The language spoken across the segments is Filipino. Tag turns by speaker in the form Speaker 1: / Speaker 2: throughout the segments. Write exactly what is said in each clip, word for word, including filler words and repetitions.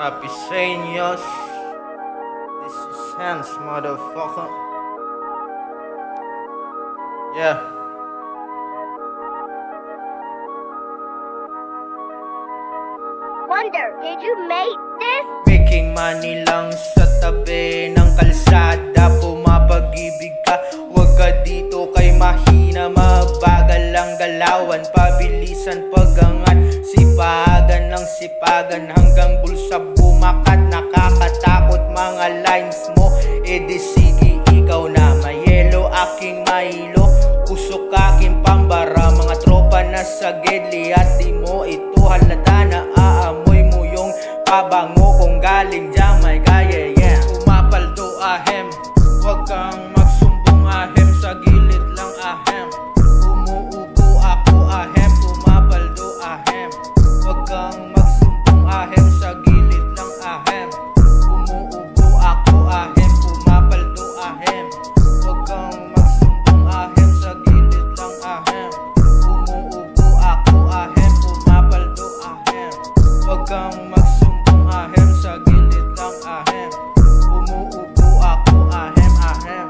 Speaker 1: Rapiseños. This is hands, motherfucker. Yeah.
Speaker 2: Wonder, did you make this?
Speaker 1: Making money lang sa tabi ng kalsada. Pumapag-ibig ka, huwag ka dito kay mahina. Mabagal ang galawan, pabilisan pagangat. Sipagan ng sipagan hanggang bulsa bumakat. Nakakatakot mga lines mo, edi sige ikaw na mayelo. Aking mailo, usok aking pambara. Mga tropa na sa gedli at di mo ito halata. Na aamoy mo yung pabango kung galing Jamaica, yeah, yeah. Pumapaldo ahem, huwag kang magsumbong ahem. Sa gilid lang ahem, umuubo ako ahem. Pumapaldo ahem, huwag kang magsumbong ahem. Sa gilid lang ahem, umuubo ako ahem. Pumapaldo ahem, huwag kang magsumbong ahem. Sa gilid lang ahem, umuubo ako ahem. Pumapaldo ahem, huwag kang magsumbong ahem. Sa gilid lang ahem, umuubo ako ahem. Ahem,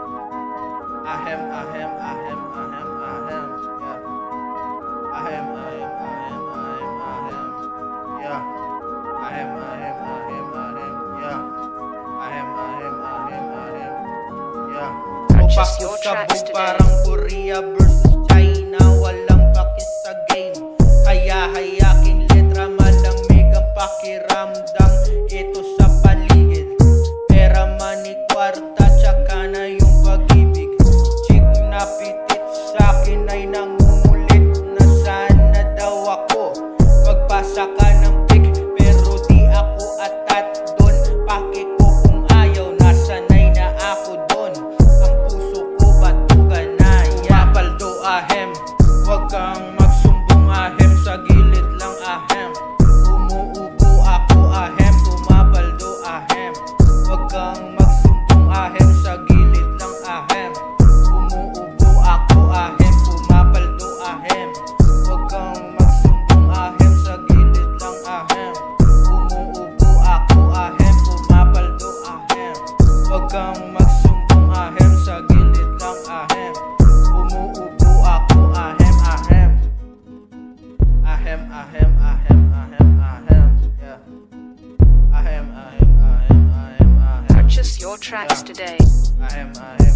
Speaker 1: ahem, ahem, ahem, ahem, ahem, yeah. Ahem, ahem, ahem, ahem, ahem, yeah. Ahem, ahem, ahem, ahem, yeah. Ahem, ahem, ahem, ahem, yeah.
Speaker 3: Purchase your tracks today.
Speaker 1: Parang Korea versus China, walang pakis sa game. Haya hayaking letra, malamig ang pakiramdam. Ito sa paligid, pera, money, kwarta, tsaka na yung pag-ibig. Chick na pitit sa'kin ay nangungulit na sana daw ako magpasa ka ng pick, pero di ako atat doon. Paki ko kung ayaw, nasanay na ako doon. Ang puso ko batugan na yan. Papaldo ahem, huwag kang magsumbong ahem. Sa gilid lang ahem, umuubo ako ahem. Pumapaldo ahem, huwag kang magsumbong ahem. Sa gilid lang ahem, umuubo ako ahem. Pumapaldo ahem, huwag kang magsumbong ahem. Sa gilid lang ahem, umuubo ako ahem. Pumapaldo ahem, huwag kang magsumbong ahem. Sa gilid lang ahem, umuubo ako ahem. Ahem, ahem, ahem, ahem, ahem, ahem, yeah. Ahem, ahem, ahem, ahem, ahem.
Speaker 3: Purchase your tracks today.
Speaker 1: Ahem, ahem.